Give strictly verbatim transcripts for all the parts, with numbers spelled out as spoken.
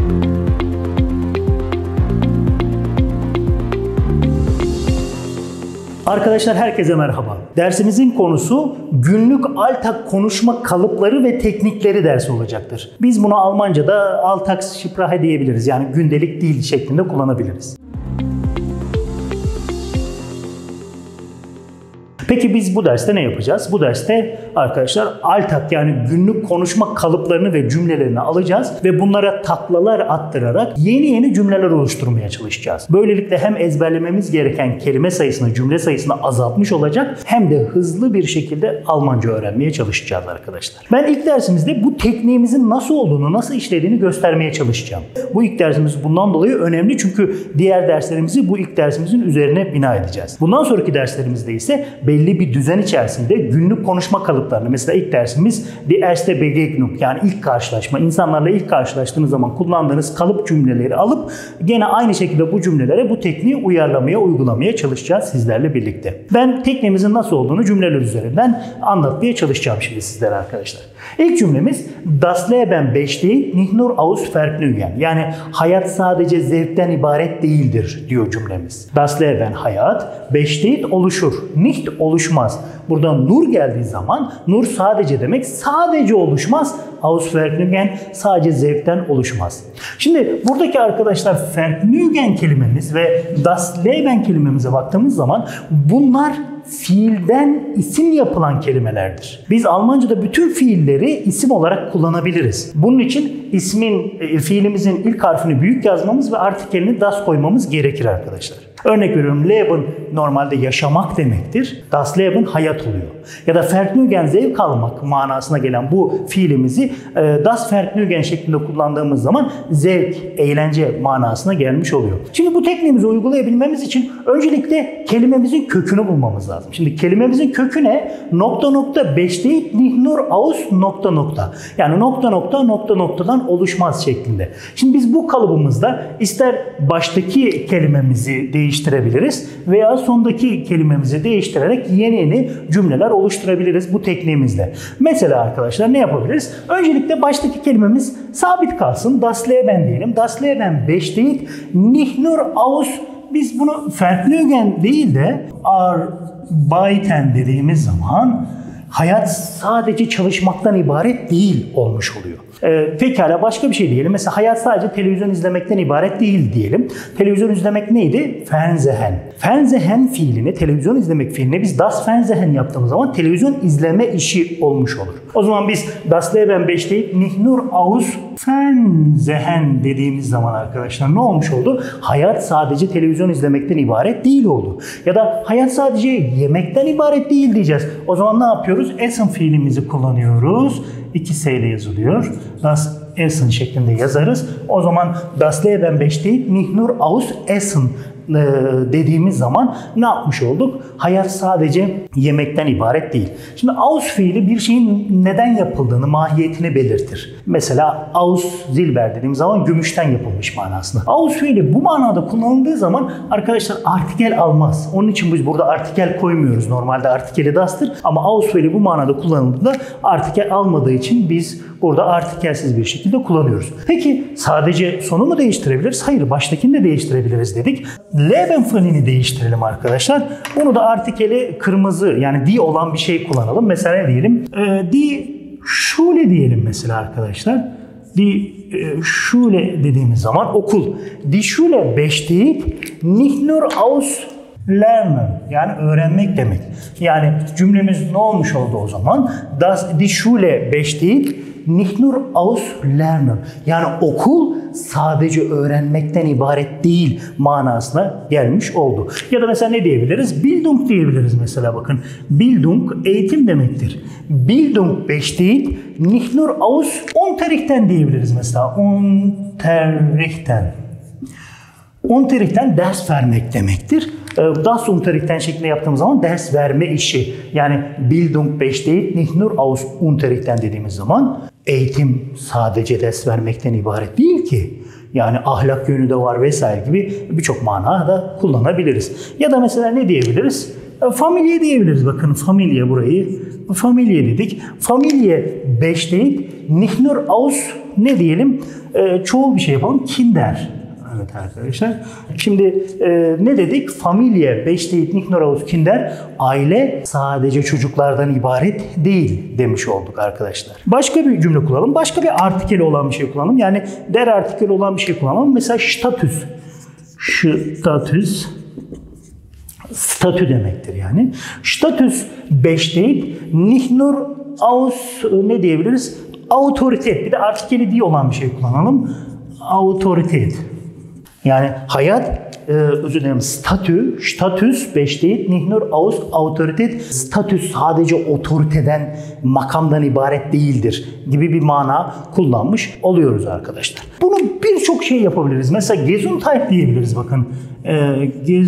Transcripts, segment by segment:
Arkadaşlar herkese merhaba. Dersimizin konusu günlük Alltag konuşma kalıpları ve teknikleri dersi olacaktır. Biz bunu Almanca'da Alltagssprache diyebiliriz. Yani gündelik dil şeklinde kullanabiliriz. Peki biz bu derste ne yapacağız? Bu derste arkadaşlar Alltag yani günlük konuşma kalıplarını ve cümlelerini alacağız ve bunlara taklalar attırarak yeni yeni cümleler oluşturmaya çalışacağız. Böylelikle hem ezberlememiz gereken kelime sayısını, cümle sayısını azaltmış olacak hem de hızlı bir şekilde Almanca öğrenmeye çalışacağız arkadaşlar. Ben ilk dersimizde bu tekniğimizin nasıl olduğunu, nasıl işlediğini göstermeye çalışacağım. Bu ilk dersimiz bundan dolayı önemli çünkü diğer derslerimizi bu ilk dersimizin üzerine bina edeceğiz. Bundan sonraki derslerimizde ise belli bir düzen içerisinde günlük konuşma kalıplarını, mesela ilk dersimiz die erste Begegnung yani ilk karşılaşma, insanlarla ilk karşılaştığınız zaman kullandığınız kalıp cümleleri alıp gene aynı şekilde bu cümlelere bu tekniği uyarlamaya, uygulamaya çalışacağız sizlerle birlikte. Ben tekniğimizin nasıl olduğunu cümleler üzerinden anlatmaya çalışacağım şimdi sizlere arkadaşlar. İlk cümlemiz Das Leben besteht nicht nur aus Vergnügen yani hayat sadece zevkten ibaret değildir diyor cümlemiz. Das Leben hayat, besteht oluşur, nicht oluşmaz. Burada nur geldiği zaman nur sadece demek, sadece oluşmaz. Aus Vergnügen sadece zevkten oluşmaz. Şimdi buradaki arkadaşlar Vergnügen kelimemiz ve Das Leben kelimemize baktığımız zaman bunlar fiilden isim yapılan kelimelerdir. Biz Almanca'da bütün fiilleri isim olarak kullanabiliriz. Bunun için ismin, fiilimizin ilk harfini büyük yazmamız ve artikelini das koymamız gerekir arkadaşlar. Örnek veriyorum, Leben normalde yaşamak demektir. Das Leben hayat oluyor. Ya da Vergnügen zevk almak manasına gelen bu fiilimizi das Vergnügen şeklinde kullandığımız zaman zevk, eğlence manasına gelmiş oluyor. Şimdi bu tekniğimizi uygulayabilmemiz için öncelikle kelimemizin kökünü bulmamız lazım. Şimdi kelimemizin kökü ne? Nokta nokta besteht nicht nur aus nokta nokta. Yani nokta nokta nokta noktadan oluşmaz şeklinde. Şimdi biz bu kalıbımızda ister baştaki kelimemizi değiştirebiliriz veya sondaki kelimemizi değiştirerek yeni yeni cümleler oluşturabiliriz bu tekniğimizle. Mesela arkadaşlar ne yapabiliriz? Öncelikle baştaki kelimemiz sabit kalsın. Das Leben diyelim. Das Leben besteht nicht nur aus, biz bunu Vergnügen değil de arbeiten dediğimiz zaman hayat sadece çalışmaktan ibaret değil olmuş oluyor. Ee, pekala başka bir şey diyelim. Mesela hayat sadece televizyon izlemekten ibaret değil diyelim. Televizyon izlemek neydi? Fernsehen. Fernsehen fiilini, televizyon izlemek fiilini biz das Fernsehen yaptığımız zaman televizyon izleme işi olmuş olur. O zaman biz das Leben besteht nicht nur aus Fernsehen dediğimiz zaman arkadaşlar ne olmuş oldu? Hayat sadece televizyon izlemekten ibaret değil oldu. Ya da hayat sadece yemekten ibaret değil diyeceğiz. O zaman ne yapıyoruz? Essen fiilimizi kullanıyoruz. İki S ile yazılıyor. Das Essen şeklinde yazarız. O zaman das Leben besteht nicht nur aus Essen dediğimiz zaman ne yapmış olduk? Hayat sadece yemekten ibaret değil. Şimdi aus fiili bir şeyin neden yapıldığını, mahiyetini belirtir. Mesela aus silber dediğimiz zaman gümüşten yapılmış manasında. Aus fiili bu manada kullanıldığı zaman arkadaşlar artikel almaz. Onun için biz burada artikel koymuyoruz. Normalde artikeli das'tır ama aus fiili bu manada kullanıldığında artikel almadığı için biz burada artikelsiz bir şekilde kullanıyoruz. Peki sadece sonu mu değiştirebiliriz? Hayır, baştakini de değiştirebiliriz dedik. Leben fiilini değiştirelim arkadaşlar. Bunu da artikeli kırmızı yani die olan bir şey kullanalım. Mesela ne diyelim? Ee, die Schule diyelim mesela arkadaşlar. Die e, Schule dediğimiz zaman okul. Die Schule besteht nicht nur aus Lernen yani öğrenmek demek. Yani cümlemiz ne olmuş oldu o zaman? Das die Schule besteht nicht nur aus Lernen. Yani okul sadece öğrenmekten ibaret değil manasına gelmiş oldu. Ya da mesela ne diyebiliriz? Bildung diyebiliriz mesela bakın. Bildung eğitim demektir. Bildung besteht nicht nur aus Unterrichten diyebiliriz mesela. Unterrichten. Unterrichten ders vermek demektir. Das Unterrichten şeklinde yaptığımız zaman ders verme işi. Yani Bildung besteht nicht nur aus Unterrichten dediğimiz zaman eğitim sadece ders vermekten ibaret değil ki. Yani ahlak yönü de var vesaire gibi birçok manada kullanabiliriz. Ya da mesela ne diyebiliriz? Familye diyebiliriz. Bakın familye burayı. Familye dedik. Familye besteht nicht nur aus ne diyelim? e, çoğul bir şey yapalım. Kinder. Evet arkadaşlar. Şimdi e, ne dedik? Familie besteht nicht nur aus Kinder. Aile sadece çocuklardan ibaret değil demiş olduk arkadaşlar. Başka bir cümle kullanalım. Başka bir artikeli olan bir şey kullanalım. Yani der artikeli olan bir şey kullanalım. Mesela statüs. Statüs. Statü demektir yani. Statüs besteht nicht nur aus ne diyebiliriz? Autoritet. Bir de artikeli diye olan bir şey kullanalım. Autoritet. Yani hayat, e, özür dilerim, statü, statüs besteht nicht nur aus Autorität. Statüs sadece otoriteden, makamdan ibaret değildir gibi bir mana kullanmış oluyoruz arkadaşlar. Bunu birçok şey yapabiliriz. Mesela Gesundheit diyebiliriz bakın. E,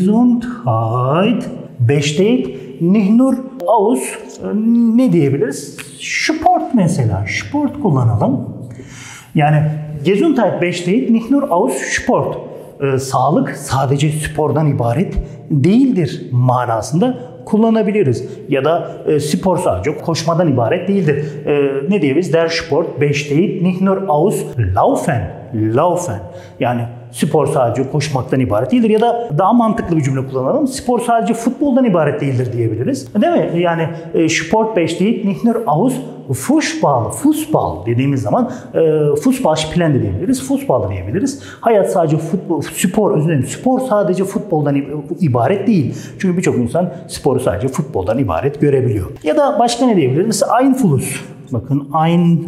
Gesundheit besteht nicht nur aus e, ne diyebiliriz? Sport mesela. Sport kullanalım. Yani Gesundheit besteht nicht nur aus Sport. Ee, sağlık sadece spordan ibaret değildir manasında kullanabiliriz. Ya da e, spor sadece koşmadan ibaret değildir. E, ne diyebiliriz? Der Sport besteht nicht nur aus Laufen. Laufen. Yani spor sadece koşmaktan ibaret değildir. Ya da daha mantıklı bir cümle kullanalım. Spor sadece futboldan ibaret değildir diyebiliriz. Değil mi? Yani e, Sport besteht nicht nur aus Fußball. Fußball dediğimiz zaman e, Fußball spielen de diyebiliriz. Fußball diyebiliriz. Hayat sadece futbol, spor, özür dilerim. Spor sadece futboldan ibaret değil. Çünkü birçok insan sporu sadece futboldan ibaret görebiliyor. Ya da başka ne diyebiliriz? Mesela Einfluss. Bakın ein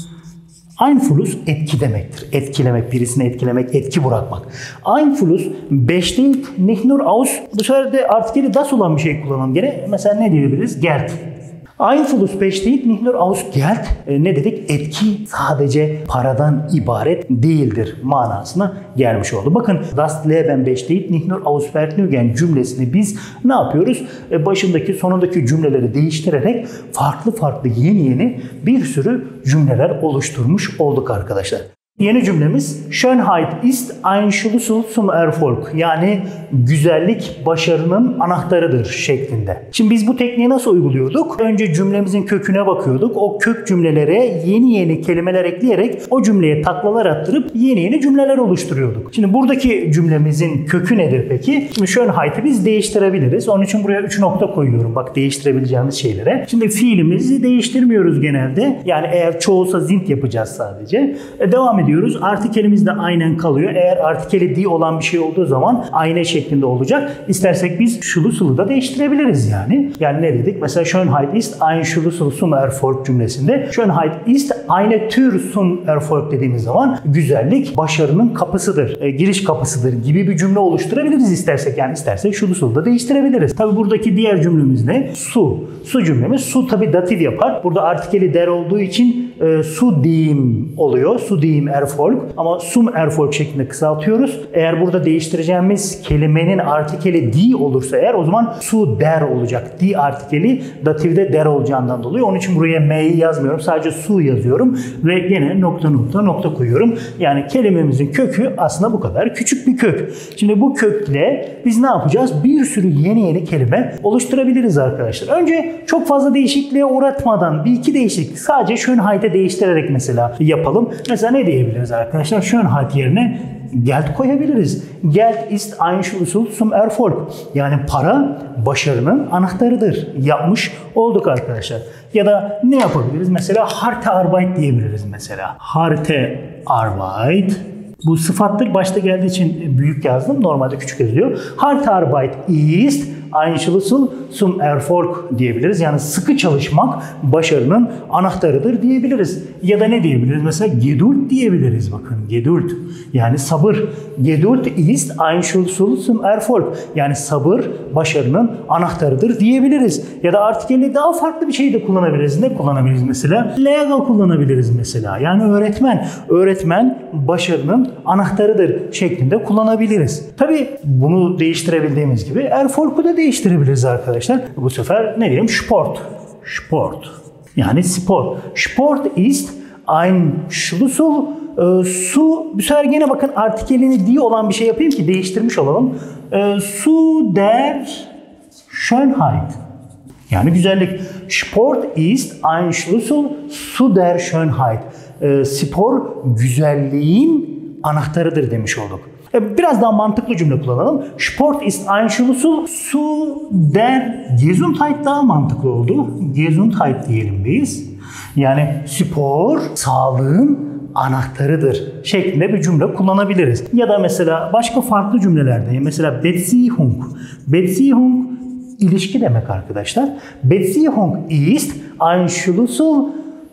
Einfluss etki demektir. Etkilemek, birisini etkilemek, etki bırakmak. Einfluss besteht nicht nur aus, bu sefer de artikeli das olan bir şey kullanalım gene. Mesela ne diyebiliriz? Geld. Einfluss besteht nicht nur aus Geld. E, ne dedik? Etki sadece paradan ibaret değildir manasına gelmiş oldu. Bakın das Leben besteht nicht nur aus Vergnügen cümlesini biz ne yapıyoruz? E, başındaki sonundaki cümleleri değiştirerek farklı farklı yeni yeni bir sürü cümleler oluşturmuş olduk arkadaşlar. Yeni cümlemiz Schönheit ist ein Schlüssel zum Erfolg. Yani güzellik başarının anahtarıdır şeklinde. Şimdi biz bu tekniği nasıl uyguluyorduk? Önce cümlemizin köküne bakıyorduk. O kök cümlelere yeni yeni kelimeler ekleyerek o cümleye taklalar attırıp yeni yeni cümleler oluşturuyorduk. Şimdi buradaki cümlemizin kökü nedir peki? Şimdi Schönheit'i biz değiştirebiliriz. Onun için buraya üç nokta koyuyorum. Bak değiştirebileceğimiz şeylere. Şimdi fiilimizi değiştirmiyoruz genelde. Yani eğer çoğulsa sind yapacağız sadece. E, devam ediyoruz. Artikelimiz de aynen kalıyor. Eğer artikeli di olan bir şey olduğu zaman ayna şeklinde olacak. İstersek biz Schlüssel'ı da değiştirebiliriz yani. Yani ne dedik? Mesela Schönheit ist ein Schlüssel zum Erfolg cümlesinde Schönheit ist eine Tür zum Erfolg dediğimiz zaman güzellik başarının kapısıdır, e, giriş kapısıdır gibi bir cümle oluşturabiliriz istersek. Yani istersek Schlüssel'ı da değiştirebiliriz. Tabi buradaki diğer cümlemiz ne? Su. Su cümlemiz. Su tabi datif yapar. Burada artikeli der olduğu için e, su diyeyim oluyor. Su diyeyim Erfolg ama sum Erfolg şeklinde kısaltıyoruz. Eğer burada değiştireceğimiz kelimenin artikeli di olursa eğer o zaman su der olacak. Di artikeli datifde der olacağından dolayı. Onun için buraya m'yi yazmıyorum. Sadece su yazıyorum ve gene nokta nokta nokta koyuyorum. Yani kelimemizin kökü aslında bu kadar küçük bir kök. Şimdi bu kökle biz ne yapacağız? Bir sürü yeni yeni kelime oluşturabiliriz arkadaşlar. Önce çok fazla değişikliğe uğratmadan bir iki değişiklik sadece Schönheit'e değiştirerek mesela yapalım. Mesela ne diyebiliriz arkadaşlar? Schönheit yerine Geld koyabiliriz. Geld ist ein Schlüssel zum Erfolg. Yani para başarının anahtarıdır. Yapmış olduk arkadaşlar. Ya da ne yapabiliriz? Mesela harte Arbeit diyebiliriz mesela. Harte Arbeit. Bu sıfattır. Başta geldiği için büyük yazdım. Normalde küçük yazılıyor. Harte Arbeit ist ein Schlüssel zum Erfolg diyebiliriz. Yani sıkı çalışmak başarının anahtarıdır diyebiliriz. Ya da ne diyebiliriz? Mesela Geduld diyebiliriz. Bakın Geduld. Yani sabır. Geduld ist ein Schlüssel zum Erfolg. Yani sabır başarının anahtarıdır diyebiliriz. Ya da artikeli daha farklı bir şey de kullanabiliriz. Ne kullanabiliriz mesela? Lehrer kullanabiliriz mesela. Yani öğretmen. Öğretmen başarının anahtarıdır şeklinde kullanabiliriz. Tabii bunu değiştirebildiğimiz gibi Erfolg'u da değiştirebiliriz arkadaşlar. Bu sefer ne diyelim? Sport. Sport. Yani spor. Sport ist ein Schlüssel e, su. Bu sefer gene bakın artikelini di olan bir şey yapayım ki değiştirmiş olalım. E, su der Schönheit. Yani güzellik. Sport ist ein Schlüssel zu der Schönheit. e, spor güzelliğin anahtarıdır demiş olduk. Biraz daha mantıklı cümle kullanalım. Sport ist ein Schlüssel zu der Gesundheit daha mantıklı oldu. Gesundheit diyelim biz. Yani spor sağlığın anahtarıdır şeklinde bir cümle kullanabiliriz. Ya da mesela başka farklı cümlelerde mesela Beziehung. Beziehung ilişki demek arkadaşlar. Beziehung ist ein Schlüssel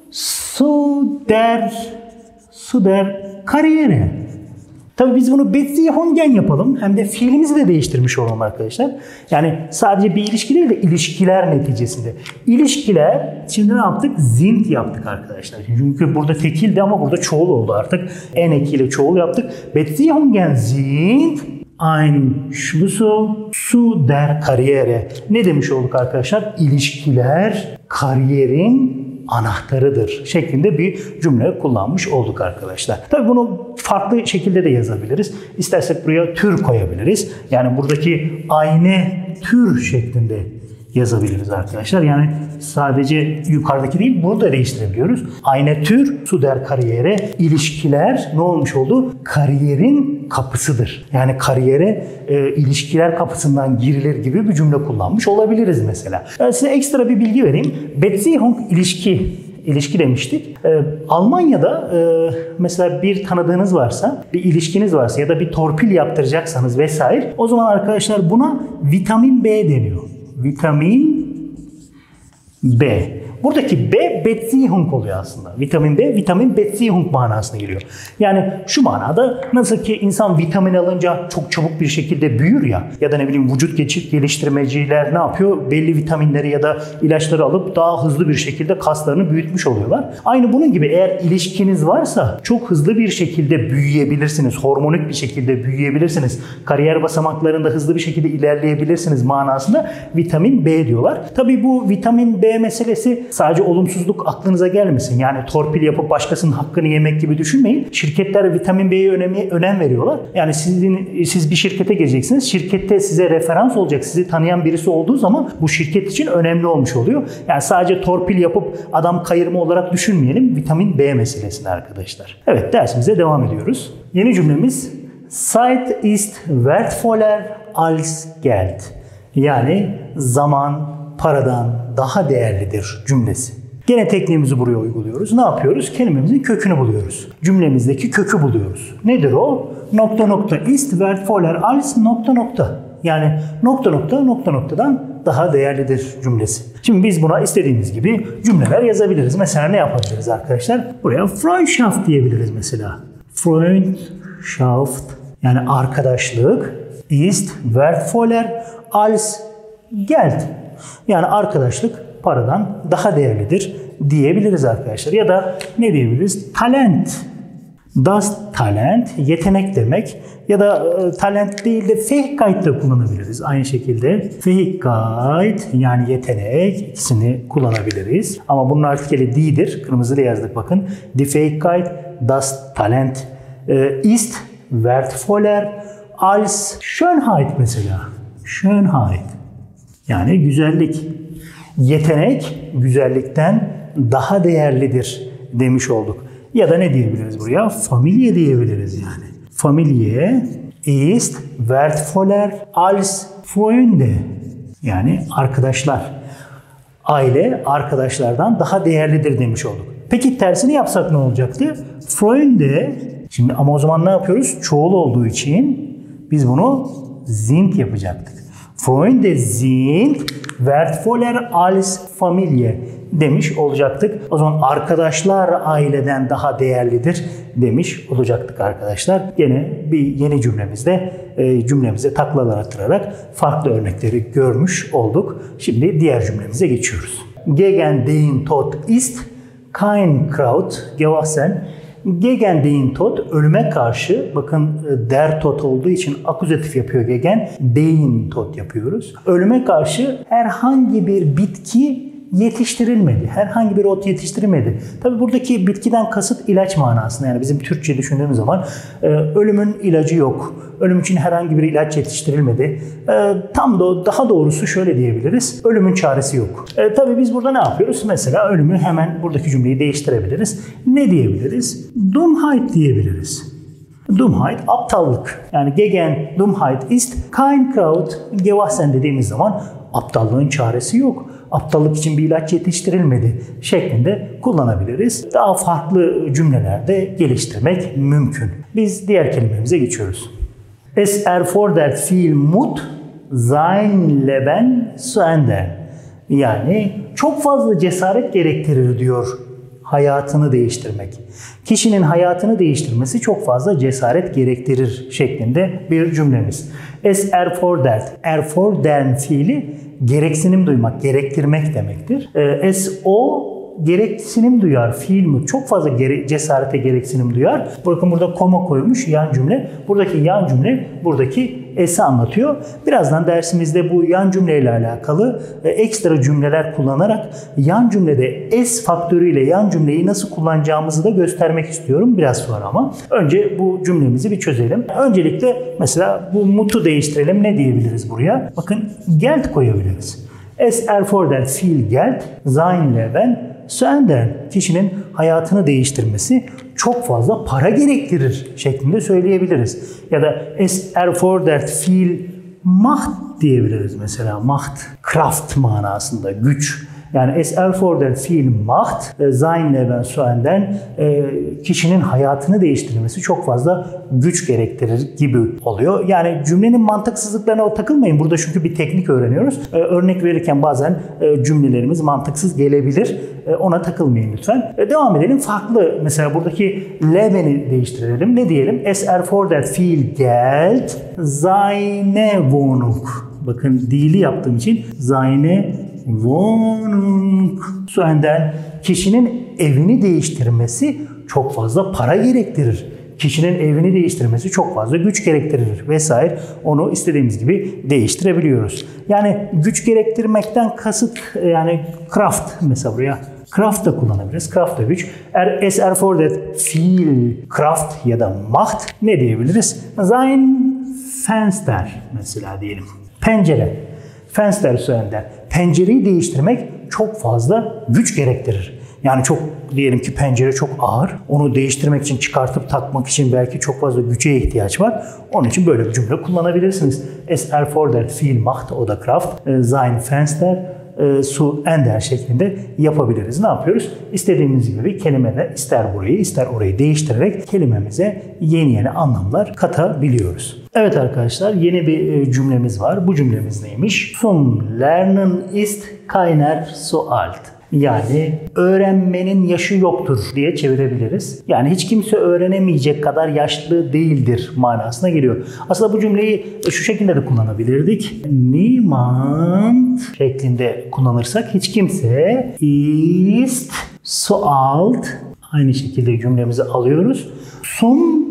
zu der zu der Karriere. Tabii biz bunu Beziehungen yapalım. Hem de fiilimizi de değiştirmiş olalım arkadaşlar. Yani sadece bir ilişki değil de ilişkiler neticesinde. İlişkiler, şimdi ne yaptık? Sind yaptık arkadaşlar. Çünkü burada tekildi ama burada çoğul oldu artık. En ekiyle çoğul yaptık. Beziehungen sind ein Schlüssel zu der Karriere. Ne demiş olduk arkadaşlar? İlişkiler kariyerin anahtarıdır şeklinde bir cümle kullanmış olduk arkadaşlar. Tabii bunu farklı şekilde de yazabiliriz. İstersek buraya tür koyabiliriz. Yani buradaki aynı tür şeklinde yazabiliriz arkadaşlar. Yani sadece yukarıdaki değil, bunu da değiştirebiliyoruz. Aynı tür zu der Karriere, ilişkiler ne olmuş oldu? Kariyerin kapısıdır. Yani kariyere e, ilişkiler kapısından girilir gibi bir cümle kullanmış olabiliriz mesela. Ben size ekstra bir bilgi vereyim. Beziehung ilişki. İlişki demiştik. Ee, Almanya'da e, mesela bir tanıdığınız varsa, bir ilişkiniz varsa ya da bir torpil yaptıracaksanız vesaire, o zaman arkadaşlar buna vitamin B deniyor. Vitamin B. Buradaki B, Beziehung oluyor aslında. Vitamin B, vitamin Beziehung manasına geliyor. Yani şu manada nasıl ki insan vitamin alınca çok çabuk bir şekilde büyür ya, ya da ne bileyim vücut geliştirmeciler ne yapıyor? Belli vitaminleri ya da ilaçları alıp daha hızlı bir şekilde kaslarını büyütmüş oluyorlar. Aynı bunun gibi eğer ilişkiniz varsa çok hızlı bir şekilde büyüyebilirsiniz. Hormonik bir şekilde büyüyebilirsiniz. Kariyer basamaklarında hızlı bir şekilde ilerleyebilirsiniz manasında vitamin B diyorlar. Tabii bu vitamin B meselesi sadece olumsuzluk aklınıza gelmesin. Yani torpil yapıp başkasının hakkını yemek gibi düşünmeyin. Şirketler vitamin B'ye önem, önem veriyorlar. Yani sizin, siz bir şirkete gireceksiniz. Şirkette size referans olacak, sizi tanıyan birisi olduğu zaman bu şirket için önemli olmuş oluyor. Yani sadece torpil yapıp adam kayırma olarak düşünmeyelim. Vitamin B meselesini arkadaşlar. Evet, dersimize devam ediyoruz. Yeni cümlemiz Zeit ist wertvoller als Geld. Yani zaman paradan daha değerlidir cümlesi. Gene tekniğimizi buraya uyguluyoruz. Ne yapıyoruz? Kelimemizin kökünü buluyoruz. Cümlemizdeki kökü buluyoruz. Nedir o? Nokta nokta ist wertvoller als nokta nokta. Yani nokta nokta nokta noktadan daha değerlidir cümlesi. Şimdi biz buna istediğimiz gibi cümleler yazabiliriz. Mesela ne yapabiliriz arkadaşlar? Buraya Freundschaft diyebiliriz mesela. Freundschaft yani arkadaşlık ist wertvoller als Geld. Yani arkadaşlık paradan daha değerlidir diyebiliriz arkadaşlar. Ya da ne diyebiliriz? Talent. Das Talent, yetenek demek. Ya da e, talent değil de Fähigkeit de kullanabiliriz. Aynı şekilde Fähigkeit yani yetenek, ikisini kullanabiliriz. Ama bunun artikeli die'dir. Kırmızıyla yazdık bakın. Die Fähigkeit, das Talent e, ist wertvoller als Schönheit mesela. Schönheit. Yani güzellik. Yetenek güzellikten daha değerlidir demiş olduk. Ya da ne diyebiliriz buraya? Familie diyebiliriz yani. Familie ist wertvoller als Freunde. Yani arkadaşlar. Aile arkadaşlardan daha değerlidir demiş olduk. Peki tersini yapsak ne olacaktı? Freunde. Şimdi ama o zaman ne yapıyoruz? Çoğul olduğu için biz bunu sind yapacaktık. Freunde sind wertvoller als Familie demiş olacaktık. O zaman arkadaşlar aileden daha değerlidir demiş olacaktık arkadaşlar. Gene bir yeni cümlemizde e, cümlemize taklalar attırarak farklı örnekleri görmüş olduk. Şimdi diğer cümlemize geçiyoruz. Gegen den Tod ist kein Kraut gewachsen. Gegen den Tod, ölüme karşı, bakın der Tod olduğu için akuzatif yapıyor gegen, den Tod yapıyoruz. Ölüme karşı herhangi bir bitki yetiştirilmedi. Herhangi bir ot yetiştirilmedi. Tabi buradaki bitkiden kasıt ilaç manasında. Yani bizim Türkçe düşündüğümüz zaman e, ölümün ilacı yok. Ölüm için herhangi bir ilaç yetiştirilmedi. E, tam da daha doğrusu şöyle diyebiliriz. Ölümün çaresi yok. E, tabii biz burada ne yapıyoruz? Mesela ölümü hemen buradaki cümleyi değiştirebiliriz. Ne diyebiliriz? Dummheit diyebiliriz. Dummheit aptallık. Yani gegen Dummheit ist kein Kraut gewachsen dediğimiz zaman aptallığın çaresi yok. Aptallık için bir ilaç yetiştirilmedi şeklinde kullanabiliriz. Daha farklı cümlelerde geliştirmek mümkün. Biz diğer kelimemize geçiyoruz. Es erfordert viel Mut, sein Leben zu ändern. Yani çok fazla cesaret gerektirir diyor hayatını değiştirmek. Kişinin hayatını değiştirmesi çok fazla cesaret gerektirir şeklinde bir cümlemiz. Es erfordert. Erfordern fiili gereksinim duymak, gerektirmek demektir. Es o gereksinim duyar, fiil mi? Çok fazla gere cesarete gereksinim duyar. Bakın burada koma koymuş yan cümle. Buradaki yan cümle buradaki es'i anlatıyor. Birazdan dersimizde bu yan cümleyle alakalı ekstra cümleler kullanarak yan cümlede es faktörüyle yan cümleyi nasıl kullanacağımızı da göstermek istiyorum biraz sonra ama. Önce bu cümlemizi bir çözelim. Öncelikle mesela bu mut'u değiştirelim. Ne diyebiliriz buraya? Bakın Geld koyabiliriz. Es erfordert viel Geld, sein Leben zu ändern. Kişinin hayatını değiştirmesi çok fazla para gerektirir şeklinde söyleyebiliriz. Ya da es erfordert viel Macht diyebiliriz mesela. Macht, Kraft manasında, güç. Yani es erfordert viel Macht, sein Leben zu ändern, kişinin hayatını değiştirmesi çok fazla güç gerektirir gibi oluyor. Yani cümlenin mantıksızlıklarına takılmayın. Burada çünkü bir teknik öğreniyoruz. Örnek verirken bazen cümlelerimiz mantıksız gelebilir. Ona takılmayın lütfen. Devam edelim. Farklı mesela buradaki Leben'i değiştirelim. Ne diyelim? Es erfordert viel Geld, seine Wohnung. Bakın dili yaptığım için seine Wohnung zu ändern. Kişinin evini değiştirmesi çok fazla para gerektirir. Kişinin evini değiştirmesi çok fazla güç gerektirir vesaire. Onu istediğimiz gibi değiştirebiliyoruz. Yani güç gerektirmekten kasıt yani Kraft mesela buraya. Kraft da kullanabiliriz. Kraft da güç. Er, es erfordert viel Kraft ya da Macht ne diyebiliriz? Sein Fenster mesela diyelim. Pencere. Fenster zu ändern. Pencereyi değiştirmek çok fazla güç gerektirir. Yani çok diyelim ki pencere çok ağır. Onu değiştirmek için, çıkartıp takmak için belki çok fazla güce ihtiyaç var. Onun için böyle bir cümle kullanabilirsiniz. Es erfordert viel Macht oder Kraft, sein Fenster zu ändern şeklinde yapabiliriz. Ne yapıyoruz? İstediğimiz gibi kelimeler ister burayı ister orayı değiştirerek kelimemize yeni yeni anlamlar katabiliyoruz. Evet arkadaşlar yeni bir cümlemiz var. Bu cümlemiz neymiş? Zum Lernen ist keiner so alt. Yani öğrenmenin yaşı yoktur diye çevirebiliriz. Yani hiç kimse öğrenemeyecek kadar yaşlı değildir manasına geliyor. Aslında bu cümleyi şu şekilde de kullanabilirdik. Niemand şeklinde kullanırsak hiç kimse ist so alt. Aynı şekilde cümlemizi alıyoruz. Zum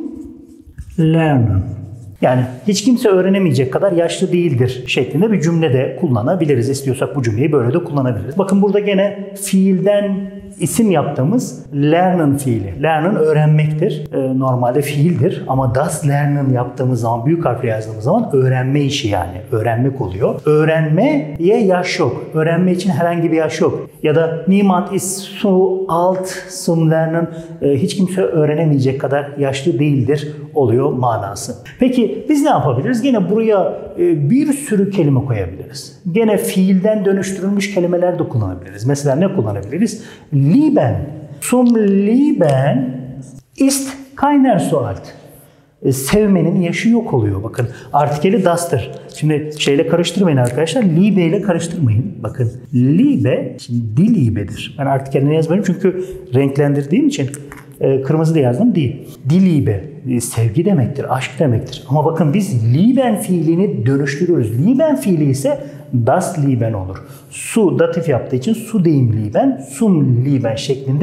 Lernen. Yani hiç kimse öğrenemeyecek kadar yaşlı değildir şeklinde bir cümle de kullanabiliriz. İstiyorsak bu cümleyi böyle de kullanabiliriz. Bakın burada gene fiilden isim yaptığımız lernen fiili. Lernen öğrenmektir. Ee, normalde fiildir ama das lernen yaptığımız zaman, büyük harfle yazdığımız zaman öğrenme işi yani. Öğrenmek oluyor. Öğrenmeye yaş yok. Öğrenme için herhangi bir yaş yok. Ya da niemand ist so alt zum lernen. Ee, hiç kimse öğrenemeyecek kadar yaşlı değildir oluyor manası. Peki biz ne yapabiliriz? Gene buraya e, bir sürü kelime koyabiliriz. Gene fiilden dönüştürülmüş kelimeler de kullanabiliriz. Mesela ne kullanabiliriz? Lieben. Zum Lieben ist keiner so alt. E, sevmenin yaşı yok oluyor. Bakın artikeli das'tır. Şimdi şeyle karıştırmayın arkadaşlar. Liebe ile karıştırmayın. Bakın Liebe, şimdi die Liebe'dir. Ben artikelini yazmıyorum çünkü renklendirdiğim için e, kırmızı da yazdım. Die. Die Liebe. E, sevgi demektir, aşk demektir. Ama bakın biz Lieben fiilini dönüştürüyoruz. Lieben fiili ise das Lieben olur. Su datif yaptığı için su deyim Lieben, sum Lieben şeklinde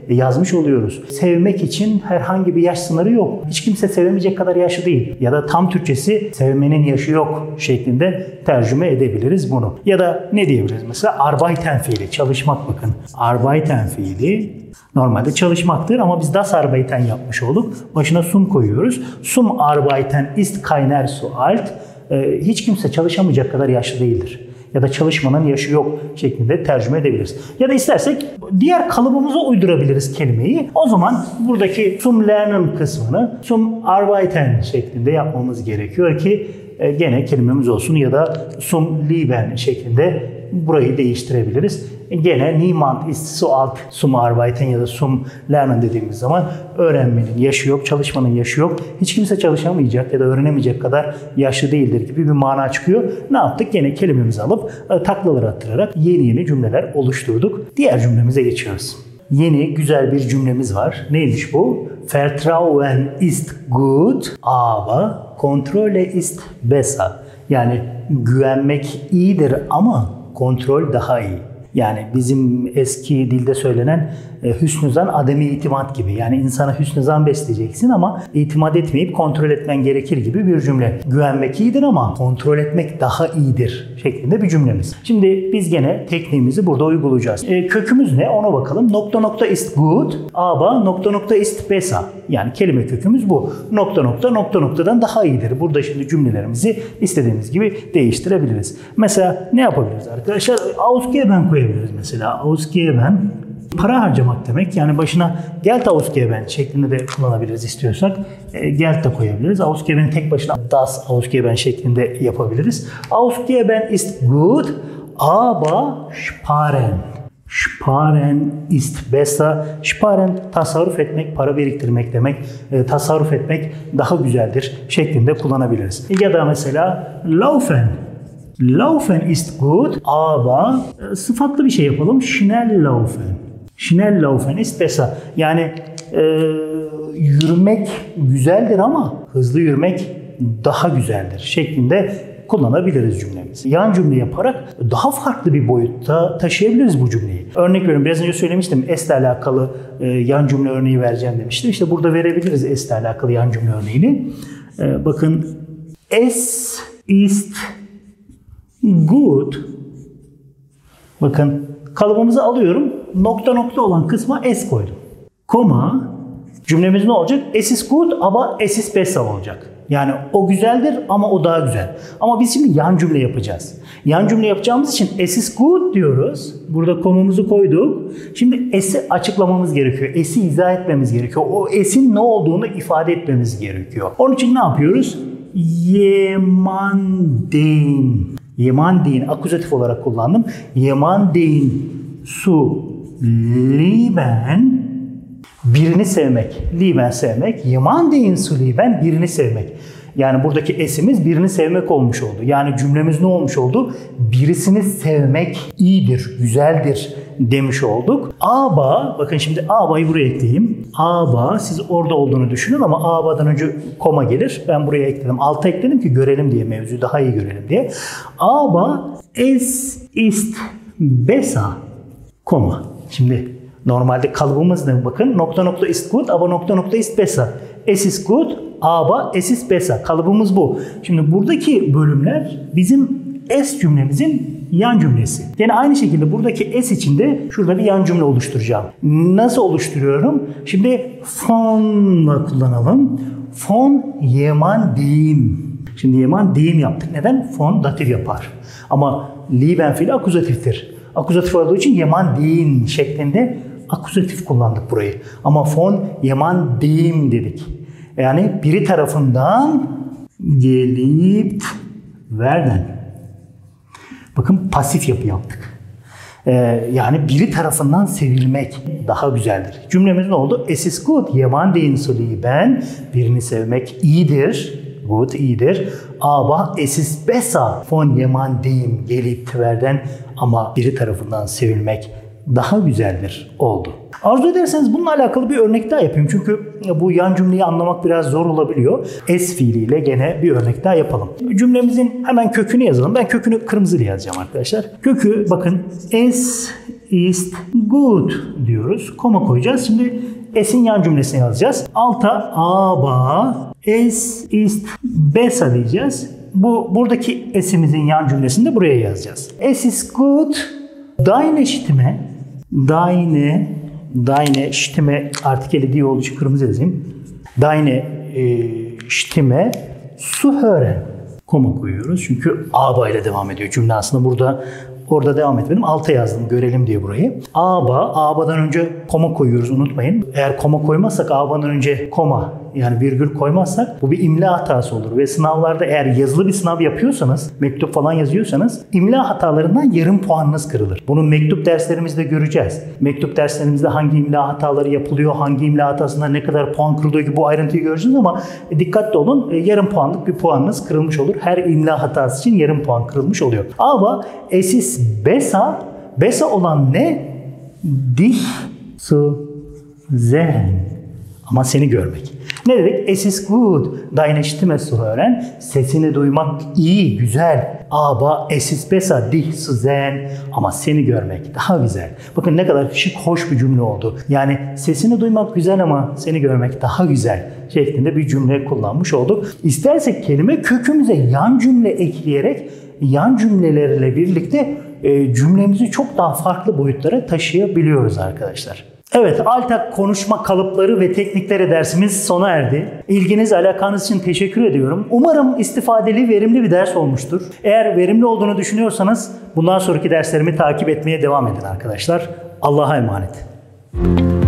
yazmış oluyoruz. Sevmek için herhangi bir yaş sınırı yok. Hiç kimse sevemeyecek kadar yaşlı değil. Ya da tam Türkçesi sevmenin yaşı yok şeklinde tercüme edebiliriz bunu. Ya da ne diyebiliriz mesela? Arbeiten fiili, çalışmak bakın. Arbeiten fiili normalde çalışmaktır ama biz das Arbeiten yapmış olduk. Başına sum koyuyoruz. Sum Arbeiten ist keiner so alt. Ee, hiç kimse çalışamayacak kadar yaşlı değildir. Ya da çalışmanın yaşı yok şeklinde tercüme edebiliriz. Ya da istersek diğer kalıbımıza uydurabiliriz kelimeyi. O zaman buradaki zum lernen kısmını zum arbeiten şeklinde yapmamız gerekiyor ki e, gene kelimemiz olsun ya da zum lieben şeklinde burayı değiştirebiliriz. Gene niemand ist so alt zum arbeiten ya da zum lernen dediğimiz zaman öğrenmenin yaşı yok, çalışmanın yaşı yok. Hiç kimse çalışamayacak ya da öğrenemeyecek kadar yaşlı değildir gibi bir mana çıkıyor. Ne yaptık? Gene kelimemizi alıp e, taklaları attırarak yeni yeni cümleler oluşturduk. Diğer cümlemize geçiyoruz. Yeni güzel bir cümlemiz var. Neymiş bu? Vertrauen ist gut, aber Kontrolle ist besser. Yani güvenmek iyidir ama kontrol daha iyi. Yani bizim eski dilde söylenen e, hüsnü zan ademi itimat gibi. Yani insana hüsnü zan besleyeceksin ama itimat etmeyip kontrol etmen gerekir gibi bir cümle. Güvenmek iyidir ama kontrol etmek daha iyidir şeklinde bir cümlemiz. Şimdi biz gene tekniğimizi burada uygulayacağız. E, kökümüz ne? Ona bakalım. Nokta nokta ist gut, aber nokta nokta ist besser. Yani kelime kökümüz bu. Nokta nokta nokta noktadan daha iyidir. Burada şimdi cümlelerimizi istediğimiz gibi değiştirebiliriz. Mesela ne yapabiliriz arkadaşlar? Ausgeben koyabiliriz mesela. Ausgeben para harcamak demek. Yani başına Geld ausgeben şeklinde de kullanabiliriz istiyorsak. E, Geld de koyabiliriz. Ausgeben'i tek başına das ausgeben şeklinde yapabiliriz. Ausgeben ist gut, aber sparen. Sparen ist besser. Sparen tasarruf etmek, para biriktirmek demek. E, tasarruf etmek daha güzeldir şeklinde kullanabiliriz. Ya da mesela laufen. Laufen ist gut, aber e, sıfatlı bir şey yapalım. Schnell laufen. Schnell laufen ist besser. Yani e, yürümek güzeldir ama hızlı yürümek daha güzeldir şeklinde kullanabiliriz cümlemizi. Yan cümle yaparak daha farklı bir boyutta taşıyabiliriz bu cümleyi. Örnek veriyorum. Biraz önce söylemiştim. S ile alakalı e, yan cümle örneği vereceğim demiştim. İşte burada verebiliriz S ile alakalı yan cümle örneğini. E, bakın es ist gut. Bakın kalıbımızı alıyorum. Nokta nokta olan kısma s koydum. Koma. Cümlemiz ne olacak? Es ist gut ama es ist besser olacak. Yani o güzeldir ama o daha güzel. Ama biz şimdi yan cümle yapacağız. Yan cümle yapacağımız için es ist gut diyoruz. Burada komamızı koyduk. Şimdi es'i açıklamamız gerekiyor. Es'i izah etmemiz gerekiyor. O es'in ne olduğunu ifade etmemiz gerekiyor. Onun için ne yapıyoruz? Jemanden. Jemanden akuzatif olarak kullandım. Jemanden su lieben. Birini sevmek, lieben sevmek, jemanden zu lieben, birini sevmek. Yani buradaki esimiz birini sevmek olmuş oldu. Yani cümlemiz ne olmuş oldu? Birisini sevmek iyidir, güzeldir demiş olduk. Aber, bakın şimdi aber'ı buraya ekleyeyim. Aber, siz orada olduğunu düşünün ama aber'dan önce koma gelir. Ben buraya ekledim. Alta ekledim ki görelim diye, mevzuyu daha iyi görelim diye. Aber es ist besser, koma. Şimdi normalde kalıbımız ne? Bakın nokta nokta ist gut, aber nokta nokta ist besser. Es ist gut, aber es ist besser. Kalıbımız bu. Şimdi buradaki bölümler bizim es cümlemizin yan cümlesi. Yani aynı şekilde buradaki s içinde şurada bir yan cümle oluşturacağım. Nasıl oluşturuyorum? Şimdi von'la kullanalım. Von jemandem. Şimdi jemandem yaptık. Neden? Von datif yapar. Ama lieben fiili akuzatiftir. Akuzatif olduğu için jemandem şeklinde akuzatif kullandık burayı. Ama von jemandem dedik. Yani biri tarafından gelip werden. Bakın pasif yapı yaptık. Ee, yani biri tarafından sevilmek daha güzeldir. Cümlemiz ne oldu? Es ist gut, jemanden zu lieben. Birini sevmek iyidir. Gut, iyidir. Aber es ist besser von jemandem gelip werden. Ama biri tarafından sevilmek daha güzeldir oldu. Arzu ederseniz bununla alakalı bir örnek daha yapayım. Çünkü bu yan cümleyi anlamak biraz zor olabiliyor. Es fiiliyle gene bir örnek daha yapalım. Cümlemizin hemen kökünü yazalım. Ben kökünü kırmızıyla yazacağım arkadaşlar. Kökü bakın es ist good diyoruz. Koma koyacağız. Şimdi S'in yan cümlesini yazacağız. Alta aber es ist besser diyeceğiz. Bu buradaki S'imizin yan cümlesini de buraya yazacağız. Es ist gut deine Stimme. Deine deine Stimme artikeli diye olduğu için kırmızı yazayım. Deine e, Stimme zu hören. Koma koyuyoruz. Çünkü aber ile devam ediyor. Cümle aslında burada orada devam etmedim. Alta yazdım görelim diye burayı. Aber, aber'dan önce koma koyuyoruz unutmayın. Eğer koma koymazsak aber'dan önce koma yani virgül koymazsak bu bir imla hatası olur. Ve sınavlarda eğer yazılı bir sınav yapıyorsanız, mektup falan yazıyorsanız imla hatalarından yarım puanınız kırılır. Bunu mektup derslerimizde göreceğiz. Mektup derslerimizde hangi imla hataları yapılıyor, hangi imla hatasında ne kadar puan kırılıyor gibi bu ayrıntıyı göreceğiz ama dikkatli olun, yarım puanlık bir puanınız kırılmış olur. Her imla hatası için yarım puan kırılmış oluyor. Ama es ist besser, besser olan ne? Dich zu sehen. Ama seni görmek. Ne dedik? Es ist gut, deine Stimme zu hören. Sesini duymak iyi, güzel. Aber es ist besser, dich zu sehen. Ama seni görmek daha güzel. Bakın ne kadar şık, hoş bir cümle oldu. Yani sesini duymak güzel ama seni görmek daha güzel şeklinde bir cümle kullanmış olduk. İstersek kelime kökümüze yan cümle ekleyerek yan cümlelerle birlikte e, cümlemizi çok daha farklı boyutlara taşıyabiliyoruz arkadaşlar. Evet, Altak konuşma kalıpları ve teknikleri dersimiz sona erdi. İlginiz, alakanız için teşekkür ediyorum. Umarım istifadeli, verimli bir ders olmuştur. Eğer verimli olduğunu düşünüyorsanız bundan sonraki derslerimi takip etmeye devam edin arkadaşlar. Allah'a emanet.